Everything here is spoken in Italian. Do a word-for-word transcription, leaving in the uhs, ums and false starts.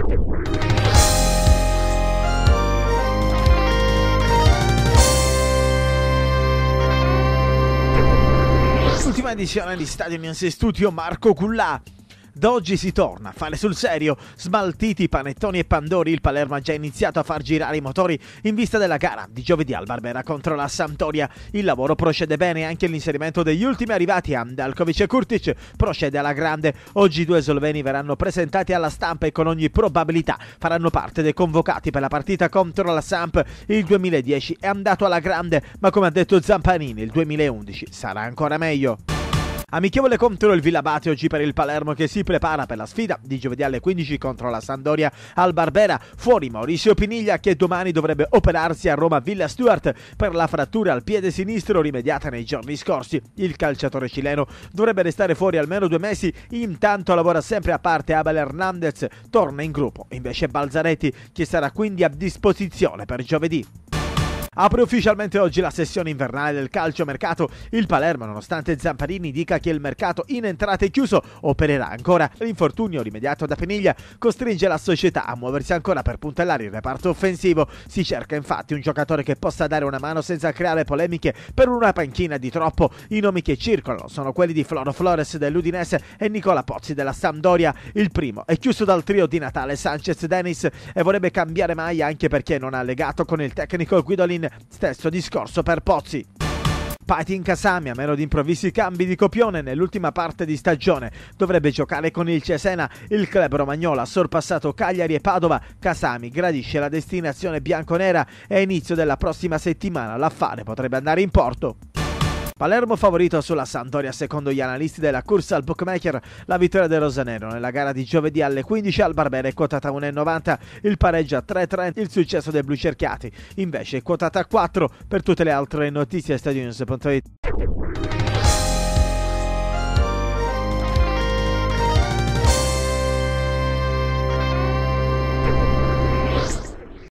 Ultima edizione di Stadio News Studio, Marco Cullà. Da oggi si torna a fare sul serio. Smaltiti panettoni e pandori, il Palermo ha già iniziato a far girare i motori in vista della gara di giovedì al Barbera contro la Sampdoria. Il lavoro procede bene, anche l'inserimento degli ultimi arrivati, Andalkovic e Kurtic, procede alla grande. Oggi i due sloveni verranno presentati alla stampa e con ogni probabilità faranno parte dei convocati per la partita contro la Samp. Il duemiladieci è andato alla grande, ma come ha detto Zampanini il duemilaundici sarà ancora meglio. Amichevole contro il Villabate oggi per il Palermo, che si prepara per la sfida di giovedì alle quindici contro la Sampdoria al Barbera. Fuori Mauricio Piniglia, che domani dovrebbe operarsi a Roma Villa Stuart per la frattura al piede sinistro rimediata nei giorni scorsi. Il calciatore cileno dovrebbe restare fuori almeno due mesi. Intanto lavora sempre a parte Abel Hernandez, torna in gruppo invece Balzaretti, che sarà quindi a disposizione per giovedì. Apre ufficialmente oggi la sessione invernale del calciomercato. Il Palermo, nonostante Zamparini dica che il mercato in entrata è chiuso, opererà ancora. L'infortunio rimediato da Piniglia costringe la società a muoversi ancora per puntellare il reparto offensivo. Si cerca infatti un giocatore che possa dare una mano senza creare polemiche per una panchina di troppo. I nomi che circolano sono quelli di Floro Flores dell'Udinese e Nicola Pozzi della Sampdoria. Il primo è chiuso dal trio di Natale, Sanchez, Dennis, e vorrebbe cambiare maglia anche perché non ha legato con il tecnico Guidolin. Stesso discorso per Pozzi. Patin Kasami, a meno di improvvisi cambi di copione nell'ultima parte di stagione, dovrebbe giocare con il Cesena. Il club romagnolo ha sorpassato Cagliari e Padova. Kasami gradisce la destinazione bianconera e a inizio della prossima settimana l'affare potrebbe andare in porto. Palermo favorito sulla Sampdoria secondo gli analisti della corsa al bookmaker. La vittoria del rosanero nella gara di giovedì alle quindici al Barbera è quotata a uno virgola novanta, il pareggio a tre virgola trenta, il successo dei blu cerchiati invece è quotata a quattro. Per tutte le altre notizie stadionews punto it.